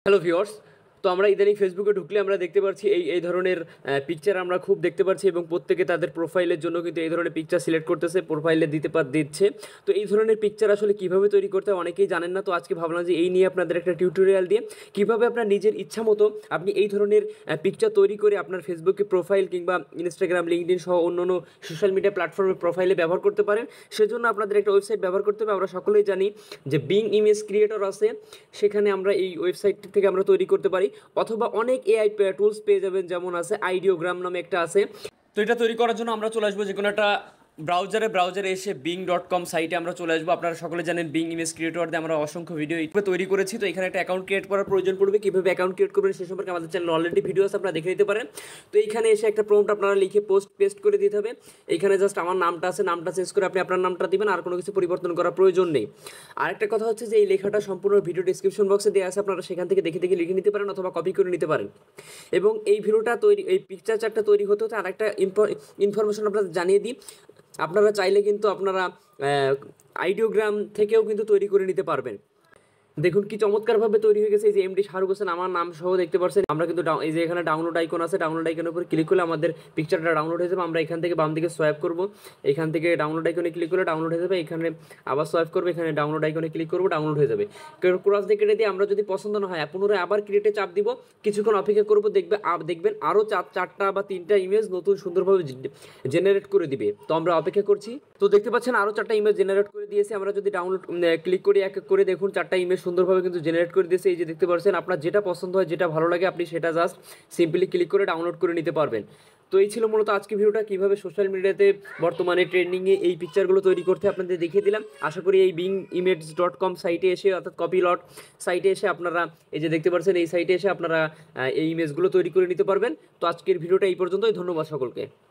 Hello viewers. তো আমরা ইদানিং ফেসবুকে ঢুকলে আমরা দেখতে পাচ্ছি এই ধরনের পিকচার আমরা খুব দেখতে পাচ্ছি এবং প্রত্যেকে তাদের প্রোফাইলের জন্য কিন্তু এই ধরনের পিকচার সিলেক্ট করতেছে, প্রোফাইলে দিচ্ছে। তো এই ধরনের পিকচার আসলে কিভাবে তৈরি করতে হয় অনেকেই জানেন না। তো আজকে ভাবলাম যে এই নিয়ে আপনাদের একটা টিউটোরিয়াল দিয়ে কিভাবে আপনার নিজের ইচ্ছা মতো আপনি এই ধরনের পিকচার তৈরি করে আপনার ফেসবুকে প্রোফাইল কিংবা ইনস্টাগ্রাম, লিঙ্কডইন সহ অন্যান্য সোশ্যাল মিডিয়া প্ল্যাটফর্মে প্রোফাইলে ব্যবহার করতে পারেন। সেজন্য আপনাদের একটা ওয়েবসাইট ব্যবহার করতে হবে। আমরা সকলেই জানি যে বিং ইমেজ ক্রিয়েটর আছে, সেখানে আমরা এই ওয়েবসাইট থেকে আমরা তৈরি করতে পারি, অথবা অনেক এআই টুলস পেয়ে যাবেন, যেমন আছে আইডিওগ্রাম নামে একটা আছে। তো এটা তৈরি করার জন্য আমরা চলে আসবো যে কোনো একটা ব্রাউজারে এসে bing.com সাইটে আমরা চলে আসবো। আপনারা সকলে জানেন বিং ইমেজ ক্রিয়েটর দিয়ে আমরা অসংখ্য ভিডিও তৈরি করেছি। তো এখানে একটা অ্যাকাউন্ট ক্রিয়েট করার প্রয়োজন পড়বে। কীভাবে অ্যাকাউন্ট ক্রিয়েট করবেন সে সম্পর্কে আমাদের চ্যানেল অলরেডি ভিডিও আছে, আপনারা দেখে নিতে পারেন। তো এইখানে এসে একটা প্রম্পট আপনারা লিখে পেস্ট করে দিতে হবে। এইখানে জাস্ট আমার নামটা আছে, নামটা চেঞ্জ করে আপনি আপনার নামটা দিবেন, আর কোনো কিছু পরিবর্তন করার প্রয়োজন নেই। আরেকটা কথা হচ্ছে যে এই লেখাটা সম্পূর্ণ ভিডিও ডিসক্রিপশন বক্সে দেওয়া আছে, আপনারা সেখান থেকে দেখে লিখে নিতে পারেন অথবা কপি করে নিতে পারেন। এবং এই ভিডিওটা তৈরি, এই পিকচার চারটা তৈরি হতে হতে আরেকটা ইনফরমেশন আপনাদের জানিয়ে দিই। আপনারা চাইলে কিন্তু আপনারা আইডিওগ্রাম থেকেও কিন্তু তৈরি করে নিতে পারবেন। দেখুন কি চমৎকারভাবে তৈরি হয়ে গেছে। এই যে এমডি শাহরুখ হোসেন আমার নাম সহ দেখতে পাচ্ছেন। আমরা কিন্তু এই যে এখানে ডাউনলোড আইকন আছে, ডাউনলোড আইকনের উপর ক্লিক করলে আমাদের পিকচারটা ডাউনলোড হয়ে যাবে। আমরা এখান থেকে বাম দিকে সোয়াইপ করব, এখান থেকে ডাউনলোড আইকনে ক্লিক করলে ডাউনলোড হয়ে যাবে। এখানে আবার সোয়াইপ করবো, এখানে ডাউনলোড আইকনে ক্লিক করবো, ডাউনলোড হয়ে যাবে। ক্রস দিয়ে কেটে দিয়ে আমরা যদি পছন্দ না হয় পুনরায় আবার ক্রিয়েটে চাপ দিব, কিছুক্ষণ অপেক্ষা করবো, দেখবেন আরও চারটা বা তিনটা ইমেজ নতুন সুন্দরভাবে জেনারেট করে দিবে। তো আমরা অপেক্ষা করছি। তো দেখতে পাচ্ছেন আরও চারটা ইমেজ জেনারেট করে দিয়েছে। আমরা যদি ডাউনলোড ক্লিক করি, এক এক করে দেখুন চারটা ইমেজ সুন্দরভাবে কিন্তু জেনারেট করে দিয়েছে। এই যে দেখতে পাচ্ছেন, আপনার যেটা পছন্দ হয়, যেটা ভালো লাগে, আপনি সেটা জাস্ট সিম্পলি ক্লিক করে ডাউনলোড করে নিতে পারবেন। তো এই ছিল মূলত আজকে ভিডিওটা, কীভাবে সোশ্যাল মিডিয়াতে বর্তমানে ট্রেন্ডিংয়ে এই পিকচারগুলো তৈরি করতে আপনাদের দেখিয়ে দিলাম। আশা করি এই bingimage.com সাইটে এসে, অর্থাৎ কপিলট সাইটে এসে আপনারা এই যে দেখতে পাচ্ছেন এই সাইটে এসে আপনারা এই ইমেজগুলো তৈরি করে নিতে পারবেন। তো আজকের ভিডিওটা এই পর্যন্তই। ধন্যবাদ সকলকে।